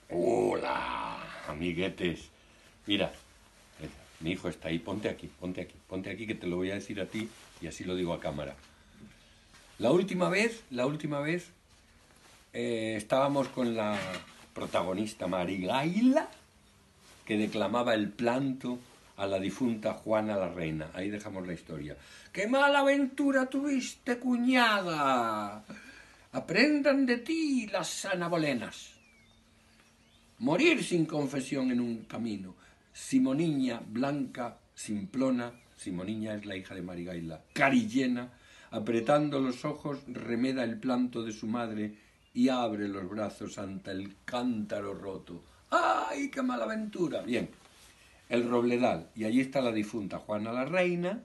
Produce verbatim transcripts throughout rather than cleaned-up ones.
Hola, amiguetes. Mira, mi hijo está ahí. Ponte aquí, ponte aquí, ponte aquí que te lo voy a decir a ti y así lo digo a cámara. La última vez, la última vez eh, estábamos con la protagonista Marigaila que declamaba el planto a la difunta Juana la Reina. Ahí dejamos la historia. ¡Qué mala aventura tuviste, cuñada! Aprendan de ti las anabolenas. Morir sin confesión en un camino. Simoniña, blanca, simplona, Simoniña es la hija de Marigaila, carillena, apretando los ojos, remeda el planto de su madre y abre los brazos ante el cántaro roto. ¡Ay, qué mala aventura! Bien, el Robledal, y allí está la difunta Juana la Reina,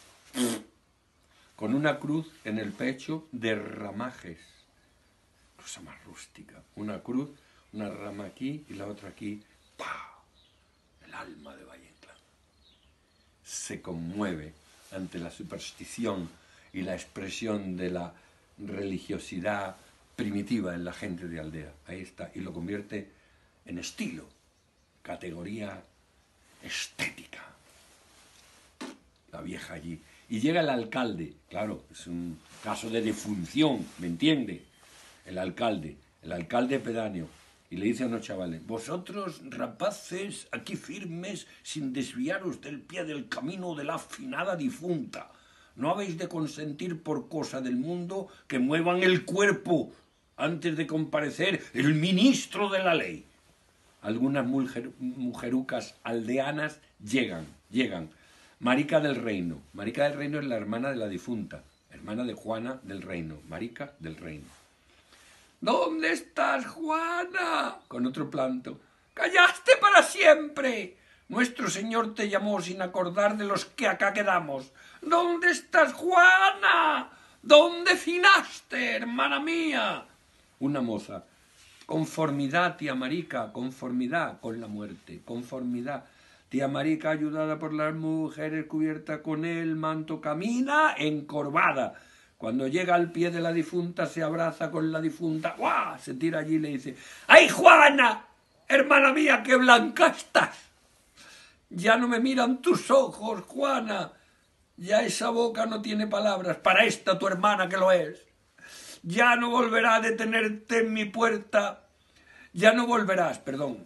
con una cruz en el pecho de ramajes. Cosa más rústica. Una cruz, una rama aquí y la otra aquí. ¡Pah! El alma de Valle Inclán se conmueve ante la superstición y la expresión de la religiosidad primitiva en la gente de aldea. Ahí está. Y lo convierte en estilo, categoría estética. La vieja allí. Y llega el alcalde. Claro, es un caso de defunción, ¿me entiende? El alcalde, el alcalde pedáneo. Y le dice a unos chavales: vosotros, rapaces, aquí firmes, sin desviaros del pie del camino de la afinada difunta. No habéis de consentir por cosa del mundo que muevan el cuerpo antes de comparecer el ministro de la ley. Algunas mujer, mujerucas aldeanas llegan, llegan. Marica del Reino. Marica del Reino es la hermana de la difunta, hermana de Juana del Reino. Marica del Reino. ¿Dónde estás, Juana? Con otro planto. ¡Callaste para siempre! Nuestro Señor te llamó sin acordar de los que acá quedamos. ¿Dónde estás, Juana? ¿Dónde finaste, hermana mía? Una moza. Conformidad, tía Marica, conformidad con la muerte, conformidad. Tía Marica, ayudada por las mujeres, cubierta con el manto, camina encorvada. Cuando llega al pie de la difunta, se abraza con la difunta. ¡Guau! Se tira allí y le dice: ¡ay, Juana! Hermana mía, qué blanca estás. Ya no me miran tus ojos, Juana. Ya esa boca no tiene palabras para esta tu hermana que lo es. Ya no volverá a detenerte en mi puerta. Ya no volverás, perdón.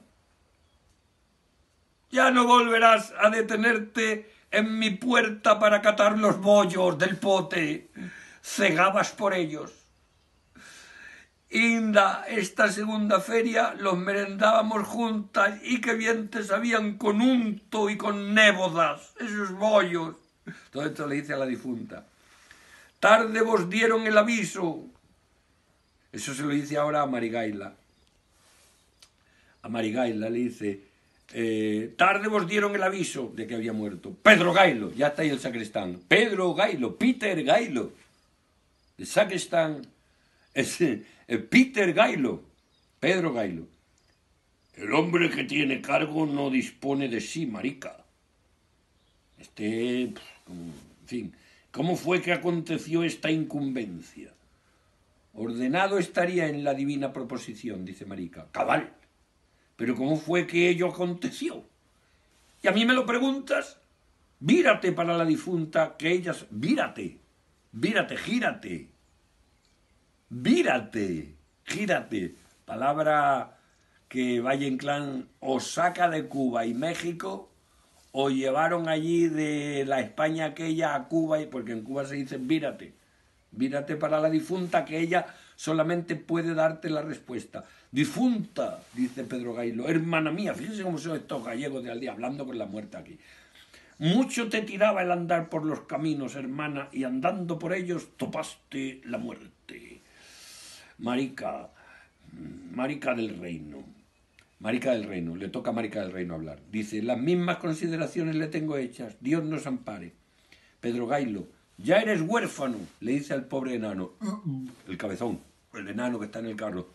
Ya no volverás a detenerte en mi puerta para catar los bollos del pote. Cegabas por ellos. Inda, esta segunda feria los merendábamos juntas y qué bien te sabían con unto y con nébodas, esos bollos. Todo esto le dice a la difunta. Tarde vos dieron el aviso. Eso se lo dice ahora a Marigaila. A Marigaila le dice: eh, tarde vos dieron el aviso de que había muerto. Pedro Gailo, ya está ahí el sacristán. Pedro Gailo, Peter Gailo. El sacristán es eh, Peter Gailo, Pedro Gailo. El hombre que tiene cargo no dispone de sí, marica. Este, en fin, ¿cómo fue que aconteció esta incumbencia? Ordenado estaría en la divina proposición, dice Marica. Cabal. Pero ¿cómo fue que ello aconteció? Y a mí me lo preguntas. Vírate para la difunta, que ellas... Vírate, vírate, gírate. Vírate, gírate. Palabra que Valle Inclán o saca de Cuba y México o llevaron allí de la España aquella a Cuba, porque en Cuba se dice vírate. Vírate para la difunta, que ella solamente puede darte la respuesta. Difunta, dice Pedro Gailo, hermana mía, fíjense cómo son estos gallegos de aldea, hablando con la muerta aquí. Mucho te tiraba el andar por los caminos, hermana, y andando por ellos topaste la muerte. Marica, Marica del Reino. Marica del Reino, le toca a Marica del Reino hablar. Dice: las mismas consideraciones le tengo hechas, Dios nos ampare. Pedro Gailo: ya eres huérfano, le dice al pobre enano, el cabezón, el enano que está en el carro.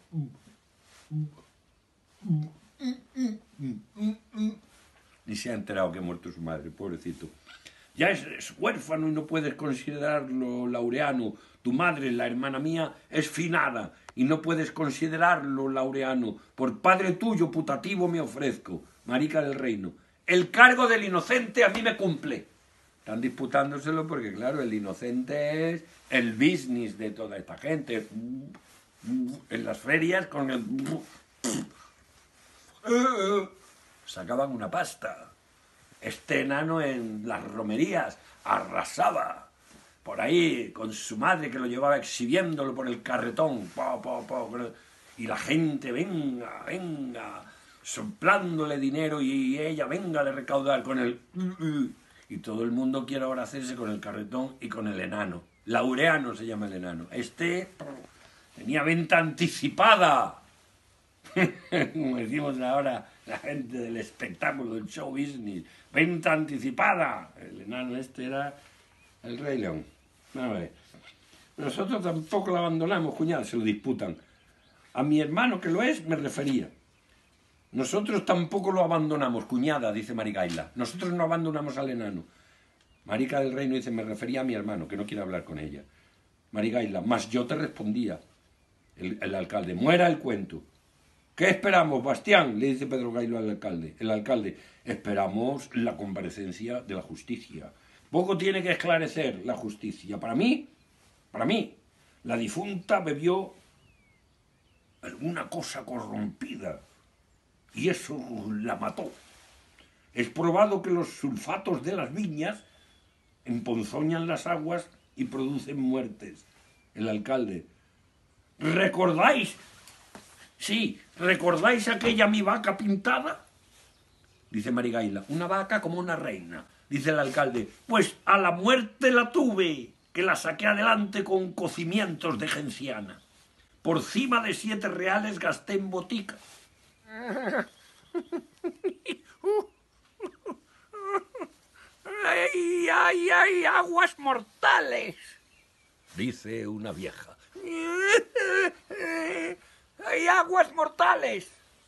Ni se ha enterado que ha muerto su madre, pobrecito. Ya es, es huérfano y no puedes considerarlo laureano. Tu madre, la hermana mía, es finada y no puedes considerarlo laureano. Por padre tuyo, putativo, me ofrezco, marica del reino. El cargo del inocente a mí me cumple. Están disputándoselo porque, claro, el inocente es el business de toda esta gente. En las ferias con el... sacaban una pasta. Este enano en las romerías arrasaba por ahí con su madre que lo llevaba exhibiéndolo por el carretón. Po, po, po, y la gente, venga, venga, soplándole dinero y ella, venga, de recaudar con el... Y todo el mundo quiere ahora hacerse con el carretón y con el enano. Laureano se llama el enano. Este tenía venta anticipada. Como decimos ahora la gente del espectáculo, del show business. Venta anticipada. El enano este era el Rey León. A ver. Nosotros tampoco lo abandonamos, cuñada, se lo disputan. A mi hermano que lo es, me refería. Nosotros tampoco lo abandonamos, cuñada, dice Marigaila. Nosotros no abandonamos al enano. Marica del Reino dice, me refería a mi hermano, que no quiere hablar con ella. Marigaila, más yo te respondía. El, el alcalde, muera el cuento. ¿Qué esperamos, Bastián? Le dice Pedro Gailo al alcalde. El alcalde, esperamos la comparecencia de la justicia. Poco tiene que esclarecer la justicia. Para mí, para mí, la difunta bebió alguna cosa corrompida y eso la mató. Es probado que los sulfatos de las viñas emponzoñan las aguas y producen muertes. El alcalde, ¿recordáis? Sí, ¿recordáis aquella mi vaca pintada? Dice Marigaila, una vaca como una reina. Dice el alcalde, pues a la muerte la tuve, que la saqué adelante con cocimientos de genciana. Por cima de siete reales gasté en botica. ¡Ay, ay, ay, aguas mortales! Dice una vieja. ¡Ay, aguas mortales!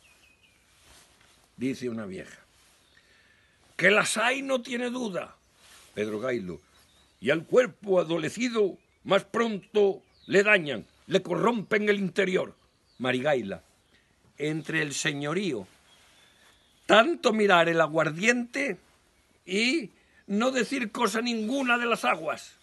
Dice una vieja. Que las hay no tiene duda. Pedro Gailo. Y al cuerpo adolecido más pronto le dañan, le corrompen el interior. Marigaila. Entre el señorío, tanto mirar el aguardiente y no decir cosa ninguna de las aguas.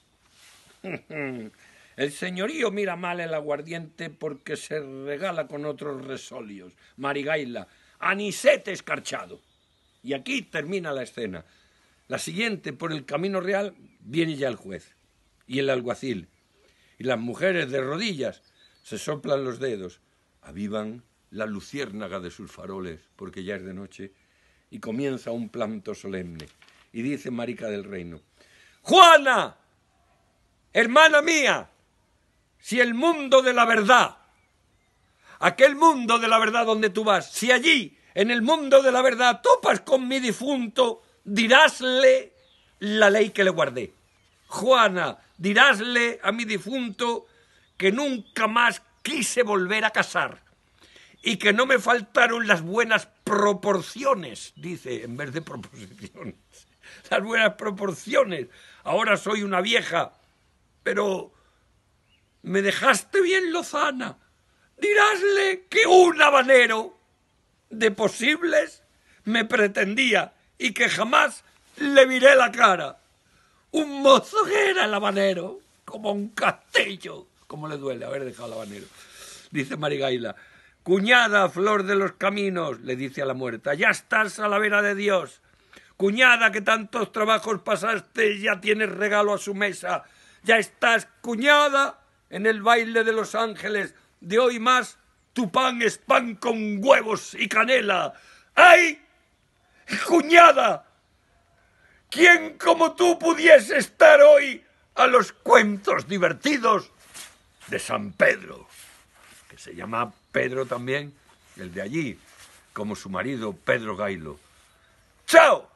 El señorío mira mal el aguardiente porque se regala con otros resolios. Marigaila, anisete escarchado. Y aquí termina la escena. La siguiente, por el camino real, viene ya el juez y el alguacil. Y las mujeres de rodillas se soplan los dedos, avivan la luciérnaga de sus faroles, porque ya es de noche, y comienza un planto solemne. Y dice Marica del Reino, ¡Juana! Hermana mía, si el mundo de la verdad, aquel mundo de la verdad donde tú vas, si allí, en el mundo de la verdad, topas con mi difunto, dirásle la ley que le guardé. Juana, dirásle a mi difunto que nunca más quise volver a casar y que no me faltaron las buenas proporciones, dice, en vez de proposiciones, las buenas proporciones. Ahora soy una vieja, pero me dejaste bien lozana. Dirásle que un habanero de posibles me pretendía y que jamás le viré la cara. Un mozo que era el habanero, como un castillo. ¿Cómo le duele haber dejado el habanero? Dice Marigaila, cuñada, flor de los caminos, le dice a la muerta, ya estás a la vera de Dios. Cuñada, que tantos trabajos pasaste, ya tienes regalo a su mesa. Ya estás, cuñada, en el baile de los ángeles. De hoy más, tu pan es pan con huevos y canela. ¡Ay, cuñada! ¿Quién como tú pudiese estar hoy a los cuentos divertidos de San Pedro? Que se llama Pedro también, el de allí, como su marido Pedro Gailo. ¡Chao!